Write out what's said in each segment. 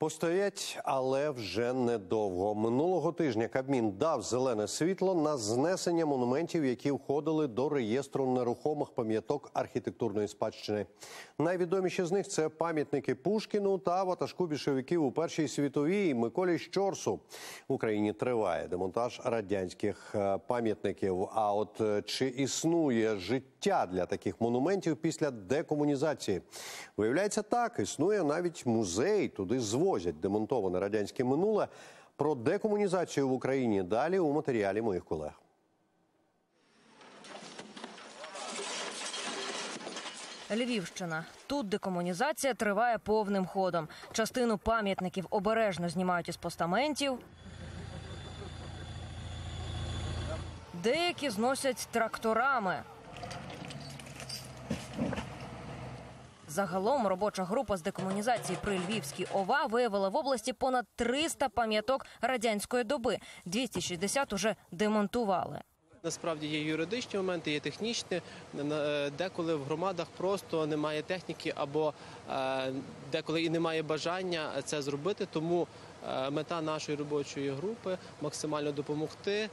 Постоять, але вже недовго. Минулого тижня Кабмін дав зелене світло на знесення монументів, які входили до реєстру нерухомих пам'яток архітектурної спадщини. Найвідоміші з них – це пам'ятники Пушкіну та ватажку більшовиків у Першій світовій Миколі Щорсу. В Україні триває демонтаж радянських пам'ятників. А от чи існує життя для таких монументів після декомунізації? Виявляється, так, існує навіть музей, туди звозять демонтоване радянське минуле. Про декомунізацію в Україні далі у матеріалі моїх колег. Львівщина. Тут декомунізація триває повним ходом. Частину пам'ятників обережно знімають із постаментів. Деякі зносять тракторами. Загалом робоча група з декомунізації при Львівській ОВА виявила в області понад 300 пам'яток радянської доби. 260 уже демонтували. Насправді є юридичні моменти, є технічні. Деколи в громадах просто немає техніки або деколи і немає бажання це зробити. Тому мета нашої робочої групи – максимально допомогти,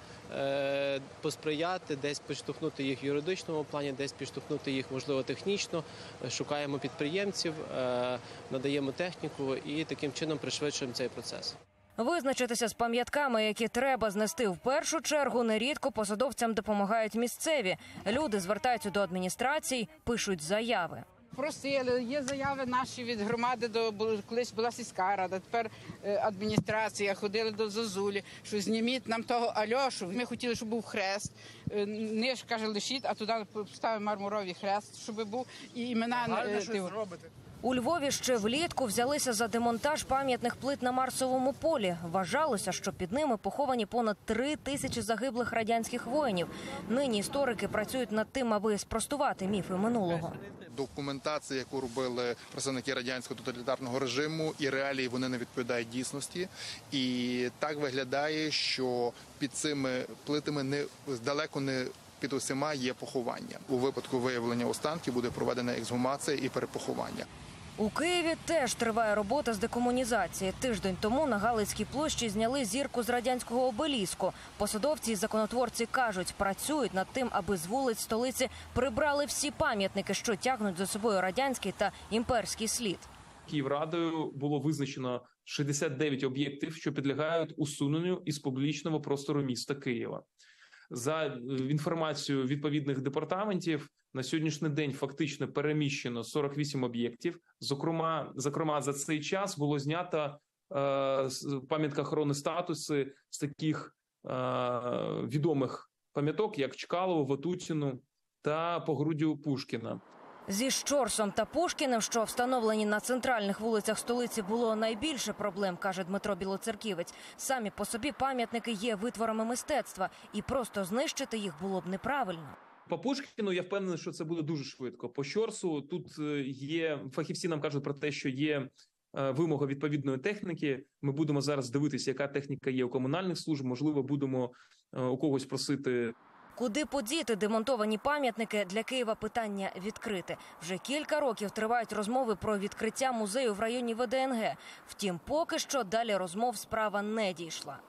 посприяти, десь підштовхнути їх в юридичному плані, десь підштовхнути їх, можливо, технічно. Шукаємо підприємців, надаємо техніку і таким чином пришвидшуємо цей процес. Визначитися з пам'ятками, які треба знести в першу чергу, нерідко посадовцям допомагають місцеві. Люди звертаються до адміністрацій, пишуть заяви. Просили, є заяви наші від громади, колись була сільська рада, тепер адміністрація, ходили до Зозулі, що зніміть нам того Альошу. Ми хотіли, щоб був хрест, ниж, каже, лишіть, а туди поставимо мармуровий хрест, щоб був, і імена... Гарне щось зробити. У Львові ще влітку взялися за демонтаж пам'ятних плит на Марсовому полі. Вважалося, що під ними поховані понад 3000 загиблих радянських воїнів. Нині історики працюють над тим, аби спростувати міфи минулого. Документація, яку робили представники радянського тоталітарного режиму, і реалії вони не відповідають дійсності. І так виглядає, що під цими плитами далеко не під усіма є поховання. У випадку виявлення останків буде проведена ексгумація і перепоховання. У Києві теж триває робота з декомунізації. Тиждень тому на Галицькій площі зняли зірку з радянського обеліску. Посадовці і законотворці кажуть, працюють над тим, аби з вулиць столиці прибрали всі пам'ятники, що тягнуть за собою радянський та імперський слід. Київрадою було визначено 69 об'єктів, що підлягають усуненню із публічного простору міста Києва. За інформацією відповідних департаментів, на сьогоднішній день фактично переміщено 48 об'єктів. Зокрема, за цей час було знято пам'ятка охорони статусу з таких відомих пам'яток, як Чкалова, Ватутіну та Погруддя Пушкіна. Зі Щорсом та Пушкіним, що встановлені на центральних вулицях столиці, було найбільше проблем, каже Дмитро Білоцерківець. Самі по собі пам'ятники є витворами мистецтва, і просто знищити їх було б неправильно. По Пушкіну я впевнений, що це буде дуже швидко. По Щорсу тут є, фахівці нам кажуть про те, що є вимога відповідної техніки. Ми будемо зараз дивитися, яка техніка є у комунальних служб, можливо, будемо у когось просити. Куди подіти демонтовані пам'ятники, для Києва питання відкрите. Вже кілька років тривають розмови про відкриття музею в районі ВДНГ. Втім, поки що далі розмов справа не дійшла.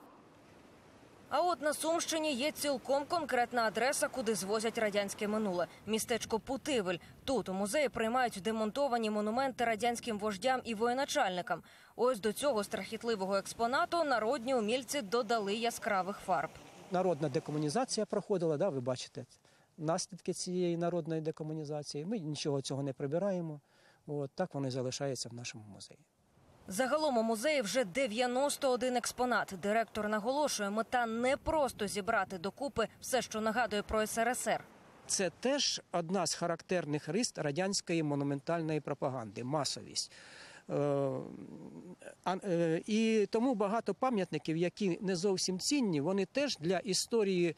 А от на Сумщині є цілком конкретна адреса, куди звозять радянське минуле – містечко Путивль. Тут у музеї приймають демонтовані монументи радянським вождям і воєначальникам. Ось до цього страхітливого експонату народні умільці додали яскравих фарб. Народна декомунізація проходила, ви бачите наслідки цієї народної декомунізації. Ми нічого цього не прибираємо, так воно і залишається в нашому музеї. Загалом у музеї вже 91 експонат. Директор наголошує, мета не просто зібрати докупи все, що нагадує про СРСР. Це теж одна з характерних рис радянської монументальної пропаганди – масовість. І тому багато пам'ятників, які не зовсім цінні, вони теж для історії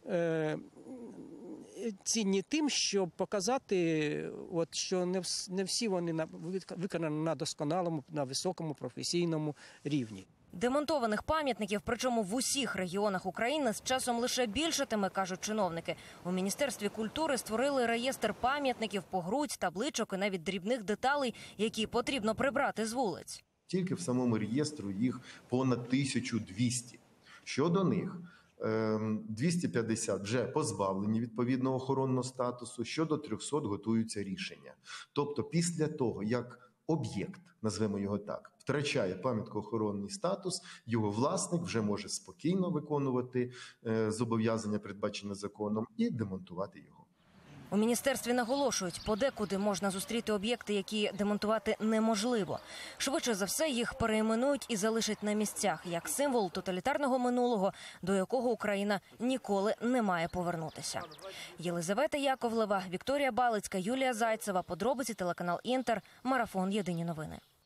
цінні тим, щоб показати, що не всі вони виконані на досконалому, на високому професійному рівні. Демонтованих пам'ятників, причому в усіх регіонах України, з часом лише більшатиме, кажуть чиновники. У Міністерстві культури створили реєстр пам'ятників, погрудь, табличок і навіть дрібних деталей, які потрібно прибрати з вулиць. Тільки в самому реєстру їх понад 1200. Щодо них 250 вже позбавлені відповідного охоронного статусу, щодо 300 готуються рішення. Тобто після того, як об'єкт, назвемо його так, втрачає пам'яткоохоронний статус, його власник вже може спокійно виконувати зобов'язання, передбачені законом, і демонтувати його. У міністерстві наголошують, подекуди можна зустріти об'єкти, які демонтувати неможливо. Швидше за все, їх перейменують і залишать на місцях, як символ тоталітарного минулого, до якого Україна ніколи не має повернутися. Єлизавета Яковлева, Вікторія Балицька, Юлія Зайцева. Подробиці телеканал Інтер. Марафон. Єдині новини.